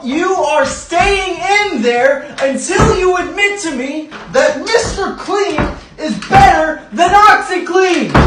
you are staying in there until you admit to me that Mr. Clean is better than OxyClean.